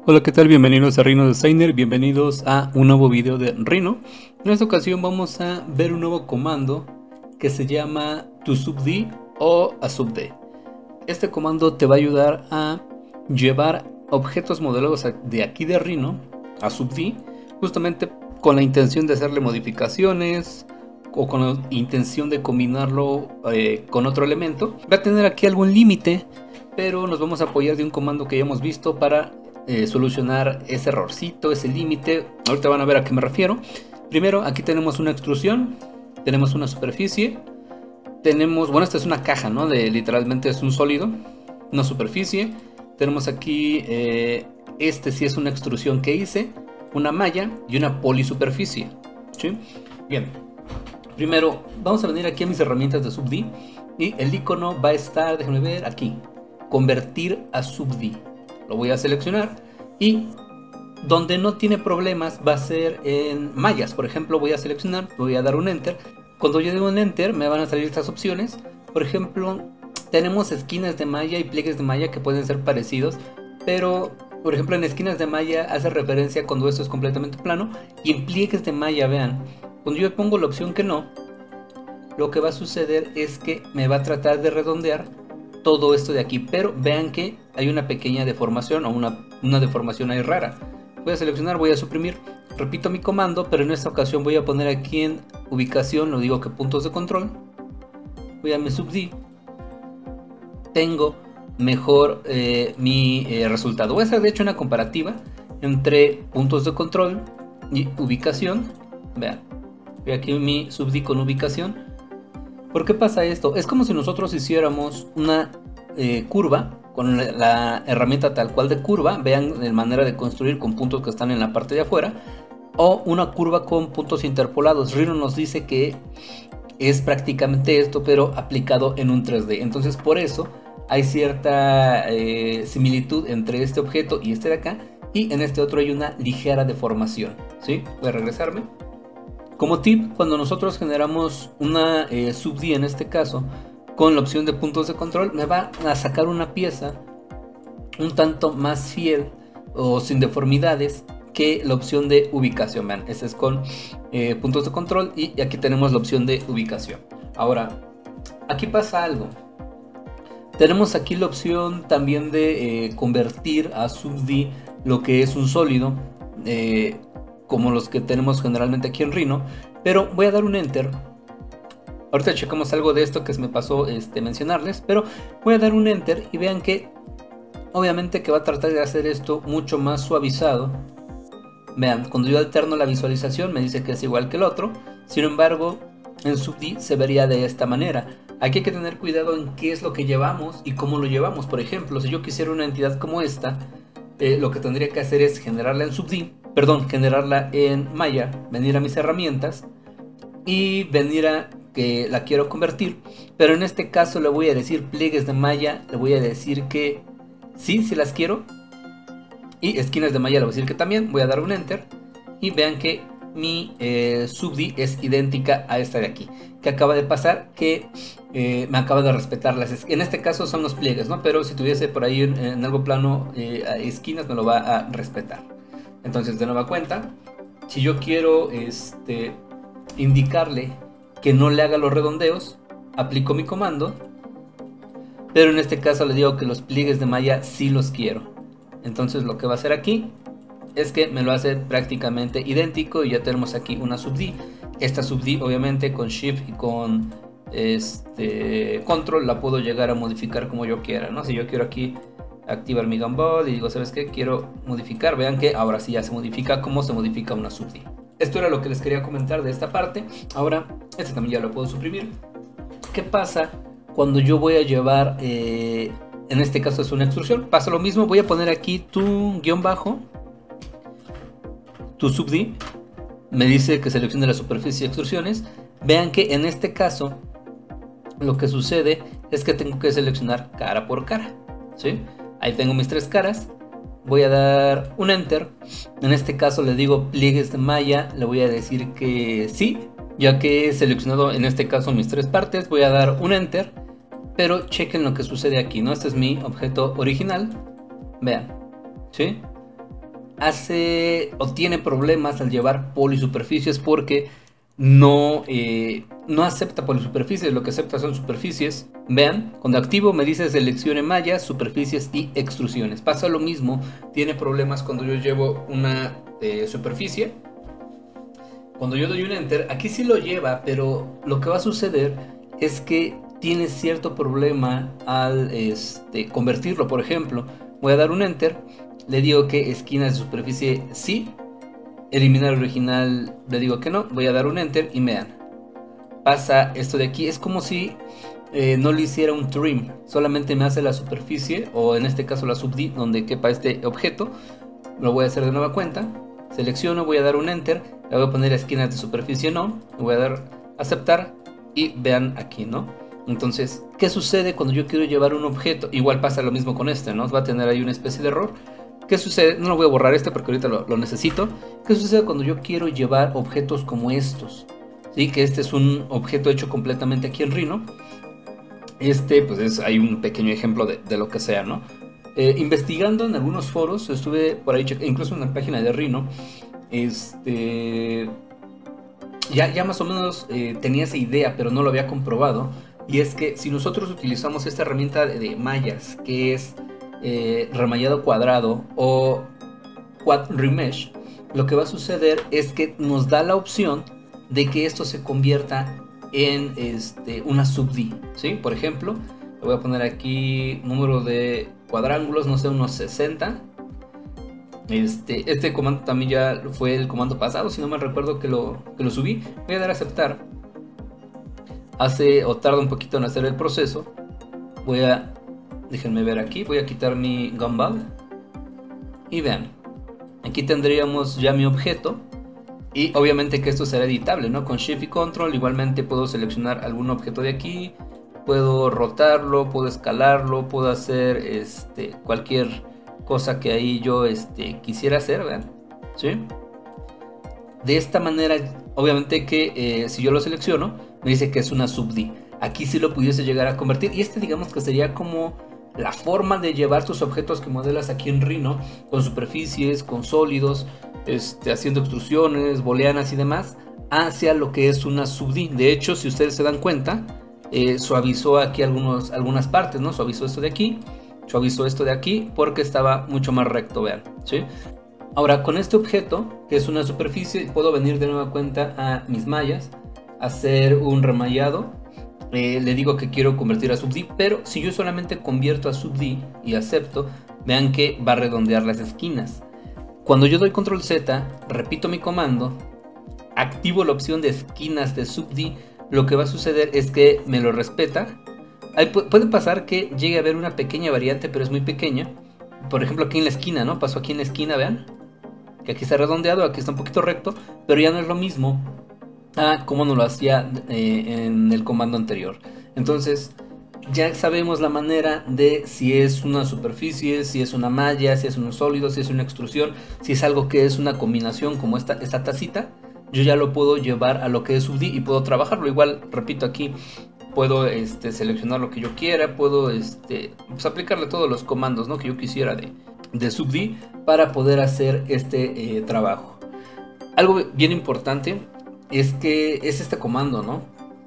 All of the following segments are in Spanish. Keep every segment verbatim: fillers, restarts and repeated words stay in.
Hola, ¿qué tal? Bienvenidos a Rhino Designer, bienvenidos a un nuevo video de Rhino. En esta ocasión vamos a ver un nuevo comando que se llama toSubD o aSubD. Este comando te va a ayudar a llevar objetos modelados de aquí de Rhino a subD, justamente con la intención de hacerle modificaciones o con la intención de combinarlo eh, con otro elemento. Va a tener aquí algún límite, pero nos vamos a apoyar de un comando que ya hemos visto para Eh, solucionar ese errorcito, ese límite. Ahorita van a ver a qué me refiero. Primero, aquí tenemos una extrusión, tenemos una superficie, tenemos, bueno, esta es una caja, ¿no? De, literalmente es un sólido, una superficie. Tenemos aquí, eh, este sí es una extrusión que hice, una malla y una polisuperficie, ¿sí? Bien, primero vamos a venir aquí a mis herramientas de subD y el icono va a estar, déjenme ver, aquí, convertir a subD. Lo voy a seleccionar y donde no tiene problemas va a ser en mallas. Por ejemplo, voy a seleccionar, voy a dar un enter. Cuando yo doy un enter me van a salir estas opciones. Por ejemplo, tenemos esquinas de malla y pliegues de malla que pueden ser parecidos, pero por ejemplo en esquinas de malla hace referencia cuando esto es completamente plano, y en pliegues de malla, vean, cuando yo pongo la opción que no, lo que va a suceder es que me va a tratar de redondear todo esto de aquí, pero vean que hay una pequeña deformación o una, una deformación ahí rara. Voy a seleccionar, voy a suprimir, repito mi comando, pero en esta ocasión voy a poner aquí en ubicación, lo digo que puntos de control, voy a mi subD, tengo mejor eh, mi eh, resultado. Voy a hacer de hecho una comparativa entre puntos de control y ubicación. Vean, voy aquí mi subD con ubicación. ¿Por qué pasa esto? Es como si nosotros hiciéramos una eh, curva con la, la herramienta tal cual de curva. Vean la manera de construir con puntos que están en la parte de afuera, o una curva con puntos interpolados. Rhino nos dice que es prácticamente esto, pero aplicado en un tres D. Entonces por eso hay cierta eh, similitud entre este objeto y este de acá, y en este otro hay una ligera deformación, ¿sí? Voy a regresarme. Como tip, cuando nosotros generamos una eh, subD, en este caso, con la opción de puntos de control, me va a sacar una pieza un tanto más fiel o sin deformidades que la opción de ubicación. Vean, este es con eh, puntos de control y aquí tenemos la opción de ubicación. Ahora, aquí pasa algo. Tenemos aquí la opción también de eh, convertir a subD lo que es un sólido, eh, como los que tenemos generalmente aquí en Rhino, pero voy a dar un enter. Ahorita checamos algo de esto que se me pasó este, mencionarles, pero voy a dar un enter y vean que obviamente que va a tratar de hacer esto mucho más suavizado. Vean, cuando yo alterno la visualización me dice que es igual que el otro, sin embargo en subD se vería de esta manera. Aquí hay que tener cuidado en qué es lo que llevamos y cómo lo llevamos. Por ejemplo, si yo quisiera una entidad como esta, eh, lo que tendría que hacer es generarla en subD, perdón, generarla en malla, venir a mis herramientas y venir a que la quiero convertir, pero en este caso le voy a decir pliegues de malla, le voy a decir que sí, sí las quiero, y esquinas de malla le voy a decir que también. Voy a dar un enter y vean que mi eh, subD es idéntica a esta de aquí. Que acaba de pasar, que eh, me acaba de respetar las esquinas. En este caso son los pliegues, ¿no? Pero si tuviese por ahí en, en algo plano eh, esquinas, me lo va a respetar. Entonces, de nueva cuenta, si yo quiero este, indicarle que no le haga los redondeos, aplico mi comando, pero en este caso le digo que los pliegues de malla sí los quiero. Entonces lo que va a hacer aquí es que me lo hace prácticamente idéntico y ya tenemos aquí una subD. Esta subD obviamente con Shift y con este, Control la puedo llegar a modificar como yo quiera, ¿no? Si yo quiero aquí activar mi gumball y digo, ¿sabes qué? Quiero modificar, vean que ahora sí ya se modifica como se modifica una subD. Esto era lo que les quería comentar de esta parte. Ahora, este también ya lo puedo suprimir. ¿Qué pasa cuando yo voy a llevar, eh, en este caso es una extrusión? Pasa lo mismo, voy a poner aquí tu guión bajo, tu subD, me dice que seleccione la superficie de extrusiones. Vean que en este caso, lo que sucede es que tengo que seleccionar cara por cara, ¿sí? Ahí tengo mis tres caras. Voy a dar un enter. En este caso le digo pliegues de malla, le voy a decir que sí, ya que he seleccionado en este caso mis tres partes. Voy a dar un enter, pero chequen lo que sucede aquí, ¿no? Este es mi objeto original, vean, ¿sí? hace o tiene problemas al llevar polisuperficies porque no, eh, no acepta polisuperficies, lo que acepta son superficies. Vean, cuando activo me dice seleccione mallas, superficies y extrusiones. Pasa lo mismo, tiene problemas cuando yo llevo una eh, superficie. Cuando yo doy un enter, aquí sí lo lleva, pero lo que va a suceder es que tiene cierto problema al este, convertirlo. Por ejemplo, voy a dar un enter, le digo que esquinas de superficie sí, eliminar original le digo que no, voy a dar un enter y vean, pasa esto de aquí. Es como si eh, no le hiciera un trim, solamente me hace la superficie, o en este caso la sub-D donde quepa este objeto. Lo voy a hacer de nueva cuenta, selecciono, voy a dar un enter, le voy a poner esquinas de superficie no, voy a dar aceptar y vean aquí, ¿no? Entonces, ¿qué sucede cuando yo quiero llevar un objeto? Igual pasa lo mismo con este, ¿no? Va a tener ahí una especie de error. ¿Qué sucede? No lo voy a borrar este porque ahorita lo, lo necesito. ¿Qué sucede cuando yo quiero llevar objetos como estos? ¿Sí? Que este es un objeto hecho completamente aquí en Rhino. Este, pues es, hay un pequeño ejemplo de, de lo que sea, ¿no? Eh, investigando en algunos foros, estuve por ahí, incluso en la página de Rhino, este... Ya, ya más o menos eh, tenía esa idea, pero no lo había comprobado. Y es que si nosotros utilizamos esta herramienta de, de mallas, que es eh, remallado cuadrado o quad remesh, lo que va a suceder es que nos da la opción de que esto se convierta en este, una sub-D, ¿sí? Por ejemplo, le voy a poner aquí número de cuadrángulos, no sé, unos sesenta. Este, este comando también ya fue el comando pasado, si no me recuerdo que lo, que lo subí. Voy a dar a aceptar. Hace o tarda un poquito en hacer el proceso. Voy a, déjenme ver aquí, voy a quitar mi gumball. Y vean, aquí tendríamos ya mi objeto. Y obviamente que esto será editable, ¿no? Con Shift y Control igualmente puedo seleccionar algún objeto de aquí. Puedo rotarlo, puedo escalarlo, puedo hacer este, cualquier cosa que ahí yo este, quisiera hacer, vean, ¿sí? De esta manera, obviamente que eh, si yo lo selecciono, me dice que es una sub-D. Aquí sí lo pudiese llegar a convertir, y este digamos que sería como la forma de llevar tus objetos que modelas aquí en Rhino, con superficies, con sólidos, este, haciendo extrusiones, booleanas y demás, hacia lo que es una sub-D. De hecho, si ustedes se dan cuenta, eh, suavizó aquí algunos, algunas partes, ¿no? Suavizó esto de aquí, suavizó esto de aquí porque estaba mucho más recto, vean, ¿sí? Ahora con este objeto, que es una superficie, puedo venir de nueva cuenta a mis mallas, hacer un remallado, eh, le digo que quiero convertir a sub-D, pero si yo solamente convierto a sub-D y acepto, vean que va a redondear las esquinas. Cuando yo doy control Z, repito mi comando, activo la opción de esquinas de sub-D, lo que va a suceder es que me lo respeta. Ahí puede pasar que llegue a haber una pequeña variante, pero es muy pequeña. Por ejemplo, aquí en la esquina, ¿no? Pasó aquí en la esquina, vean. Que aquí está redondeado, aquí está un poquito recto, pero ya no es lo mismo a como nos lo hacía eh, en el comando anterior. Entonces, ya sabemos la manera de si es una superficie, si es una malla, si es un sólido, si es una extrusión, si es algo que es una combinación como esta, esta tacita. Yo ya lo puedo llevar a lo que es sub-D y puedo trabajarlo. Igual, repito aquí, puedo este, seleccionar lo que yo quiera, puedo este, pues, aplicarle todos los comandos, ¿no? que yo quisiera de, de sub-D para poder hacer este eh, trabajo. Algo bien importante es que es este comando, ¿no?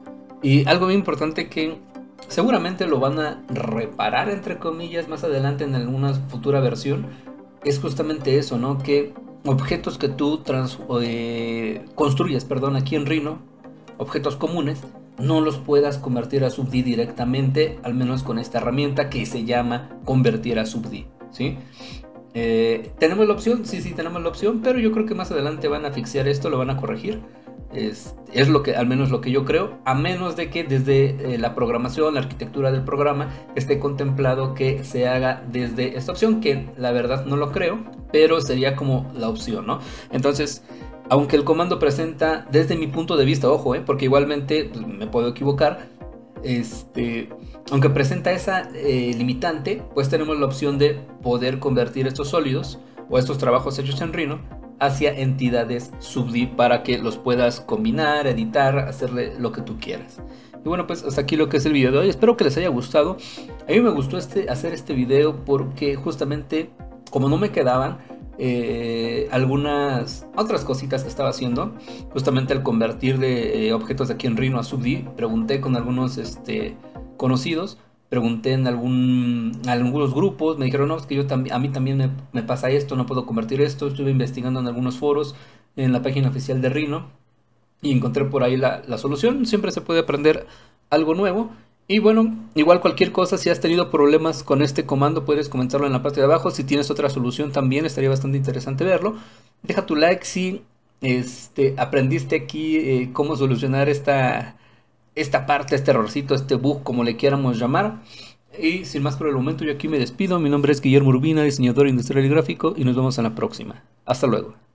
Y algo bien importante que seguramente lo van a reparar, entre comillas, más adelante en alguna futura versión, es justamente eso, ¿no? Que objetos que tú trans, eh, construyes, perdón, aquí en Rhino, objetos comunes, no los puedas convertir a sub-D directamente, al menos con esta herramienta que se llama convertir a sub-D, ¿sí? Eh, ¿Tenemos la opción? Sí, sí, tenemos la opción, pero yo creo que más adelante van a fixear esto, lo van a corregir. Es, es lo que, al menos lo que yo creo, a menos de que desde eh, la programación, la arquitectura del programa, esté contemplado que se haga desde esta opción, que la verdad no lo creo, pero sería como la opción, ¿no? Entonces, aunque el comando presenta, desde mi punto de vista, ojo, eh, porque igualmente pues, me puedo equivocar, este, aunque presenta esa eh, limitante, pues tenemos la opción de poder convertir estos sólidos o estos trabajos hechos en Rhino hacia entidades sub-D para que los puedas combinar, editar, hacerle lo que tú quieras. Y bueno, pues hasta aquí lo que es el video de hoy. Espero que les haya gustado. A mí me gustó este, hacer este video porque justamente como no me quedaban, eh, algunas otras cositas que estaba haciendo. Justamente al convertir de eh, objetos de aquí en Rhino a SUBD, pregunté con algunos este, conocidos, pregunté en algún, en algunos grupos, me dijeron, no, es que yo también, a mí también me, me pasa esto, no puedo convertir esto. Estuve investigando en algunos foros, en la página oficial de Rhino, y encontré por ahí la, la solución. Siempre se puede aprender algo nuevo. Y bueno, igual cualquier cosa, si has tenido problemas con este comando, puedes comentarlo en la parte de abajo. Si tienes otra solución también, estaría bastante interesante verlo. Deja tu like si este, aprendiste aquí eh, cómo solucionar esta, esta parte, este errorcito, este bug, como le quieramos llamar. Y sin más por el momento, yo aquí me despido. Mi nombre es Guillermo Urbina, diseñador industrial y gráfico, y nos vemos en la próxima. Hasta luego.